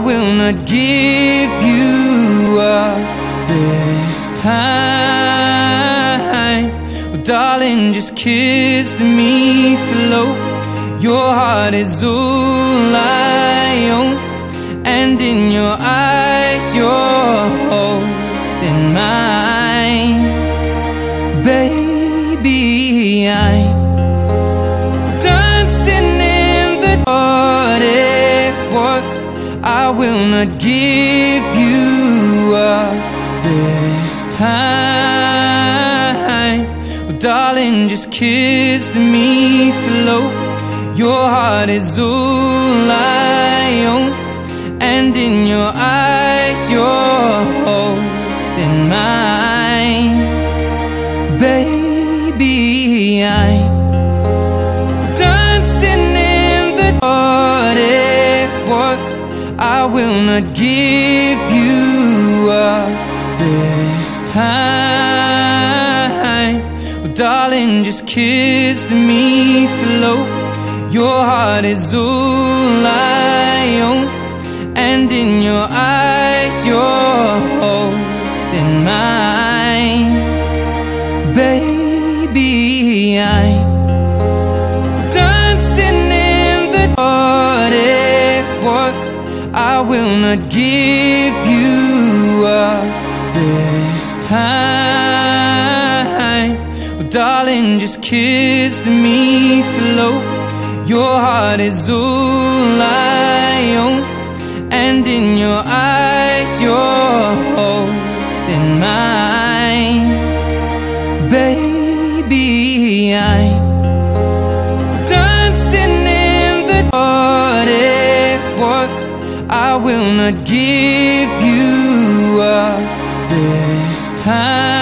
will not give you up this time. Oh, darling, just kiss me slow. Your heart is all I own, and in your eyes you're holding mine. Baby, I'm dancing in the what it was. I will not give you up this time. Oh, darling, just kiss me slow. Your heart is all I own, and in your eyes you're holding mine. Baby, I'm dancing in the what it was. I will not give you up this time. Oh, darling, just kiss me slow. Your heart is all I own, and in your eyes you're holding mine. Baby, I'm dancing in the what it was. I will not give you up this time. Oh, darling, just kiss me slow. Your heart is all I own, and in your eyes you're holding mine. Baby, I'm dancing in the what it was. I will not give you up this time.